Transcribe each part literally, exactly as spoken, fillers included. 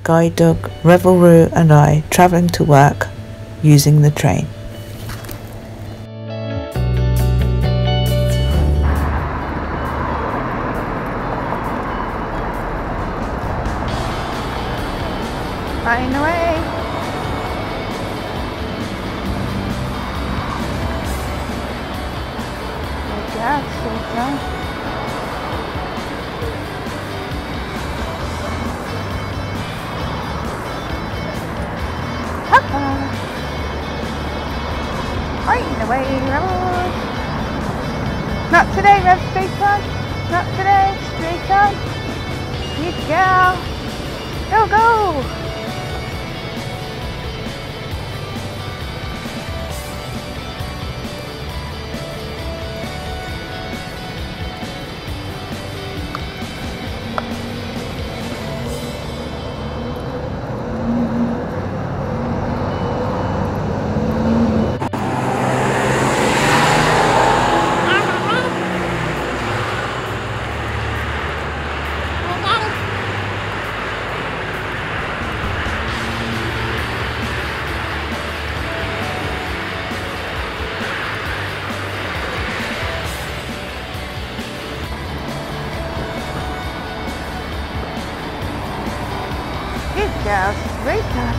guide dog Revelroo and I travelling to work using the train. Flying away! Good job, Susan. Flying away, Rebels! Not today, Rev, straight on! Not today, straight on! Good girl! Go, go! Good girl, straight up.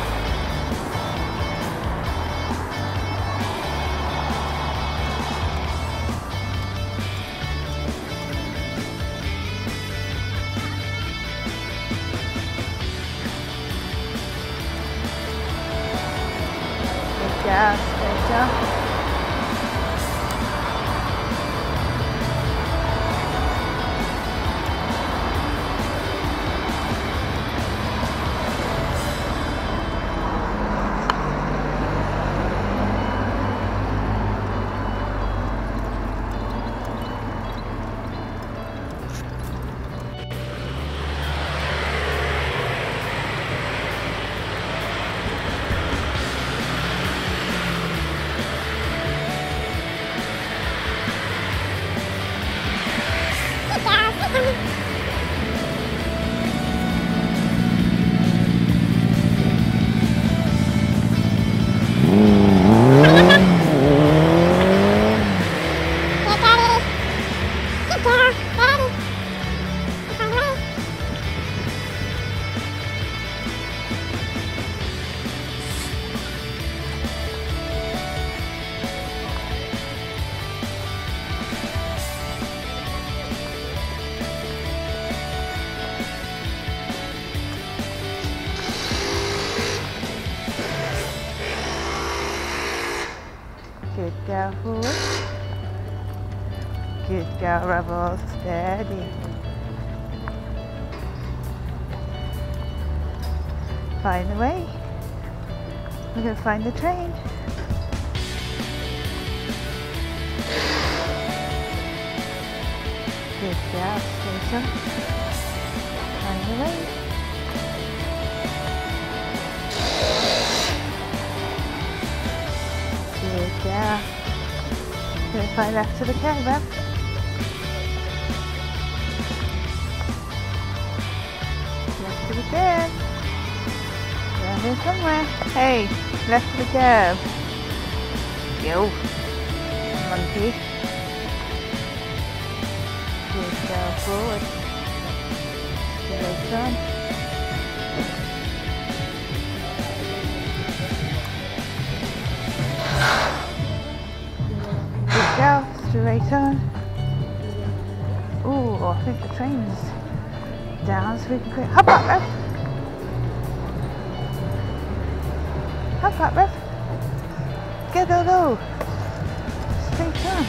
Good girl, straight up. Good girl, forward. Good girl, Rebel, steady. Find the way. We're going to find the train. Good girl, straight up. Find the way. Good girl. Going to fly left to the curve, Rev. Left to the curve. Down here somewhere. Hey, left to the curve. Yo. Monkey. Good girl, forward. Straight on. Good girl, straight on. Ooh, I think the train's down so we can quick. Hop up, Rev. Hop up, Rev. Go, go, go. Straight on.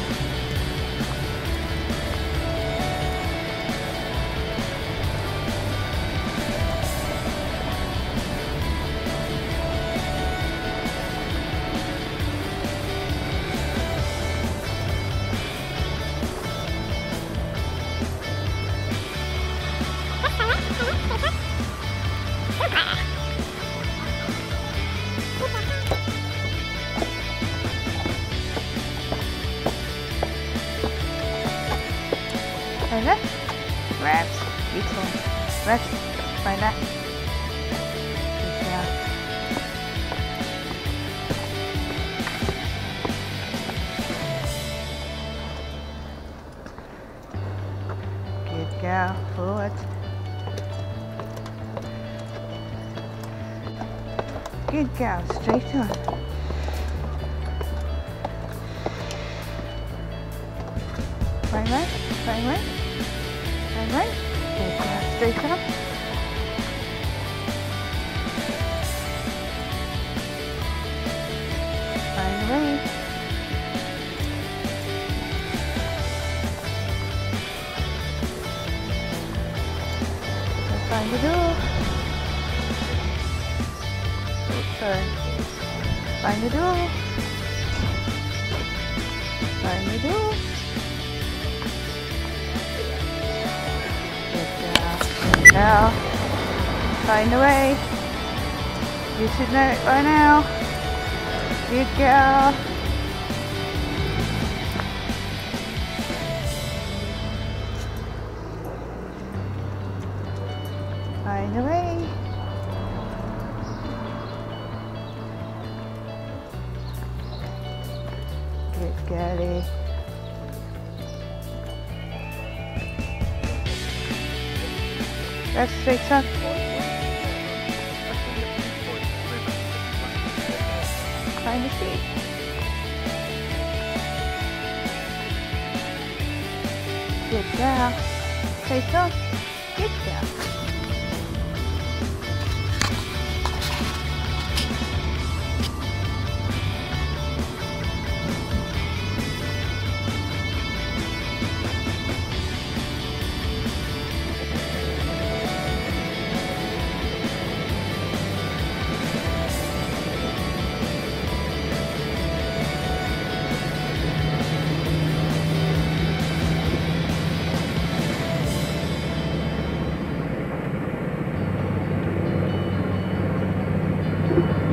And left, grabs, beautiful, left, find that. Good girl, straight on. Right, right, right, right, right, right. Good girl, straight on. Right away. Let's find the door. Oh, sorry. Find the door. Find the door. Good girl. Good girl. Find the way. You should know it by now. Good girl. Find the way. Good girlie. That's straight on. Find the seat. Good girl. Straight on. Good girl. you